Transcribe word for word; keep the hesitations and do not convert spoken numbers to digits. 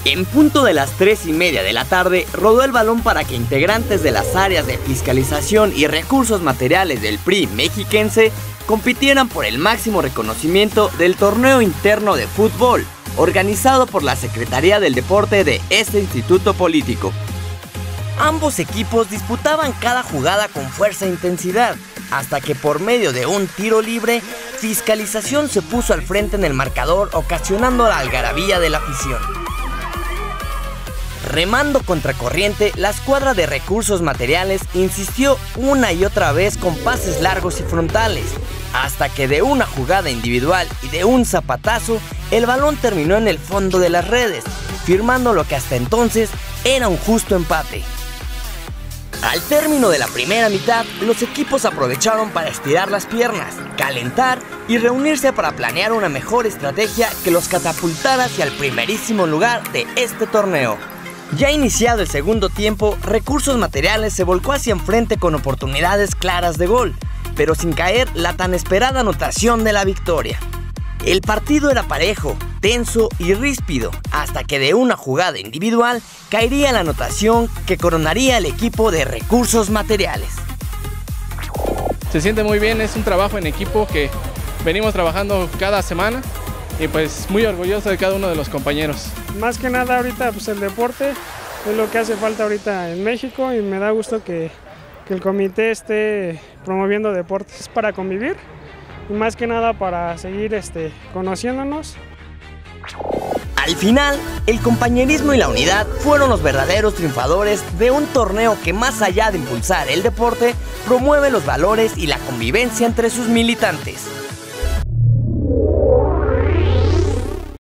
En punto de las tres y media de la tarde, rodó el balón para que integrantes de las áreas de fiscalización y recursos materiales del P R I mexiquense compitieran por el máximo reconocimiento del torneo interno de fútbol, organizado por la Secretaría del Deporte de este instituto político. Ambos equipos disputaban cada jugada con fuerza e intensidad, hasta que por medio de un tiro libre, Fiscalización se puso al frente en el marcador, ocasionando la algarabía de la afición. Remando contracorriente, la escuadra de Recursos Materiales insistió una y otra vez con pases largos y frontales, hasta que de una jugada individual y de un zapatazo, el balón terminó en el fondo de las redes, firmando lo que hasta entonces era un justo empate. Al término de la primera mitad, los equipos aprovecharon para estirar las piernas, calentar y reunirse para planear una mejor estrategia que los catapultara hacia el primerísimo lugar de este torneo. Ya iniciado el segundo tiempo, Recursos Materiales se volcó hacia enfrente con oportunidades claras de gol, pero sin caer la tan esperada anotación de la victoria. El partido era parejo, tenso y ríspido, hasta que de una jugada individual caería la anotación que coronaría al equipo de Recursos Materiales. Se siente muy bien, es un trabajo en equipo que venimos trabajando cada semana y pues muy orgulloso de cada uno de los compañeros. Más que nada ahorita pues el deporte es lo que hace falta ahorita en México y me da gusto que, que el comité esté promoviendo deportes para convivir. Y más que nada para seguir este, conociéndonos. Al final, el compañerismo y la unidad fueron los verdaderos triunfadores de un torneo que, más allá de impulsar el deporte, promueve los valores y la convivencia entre sus militantes.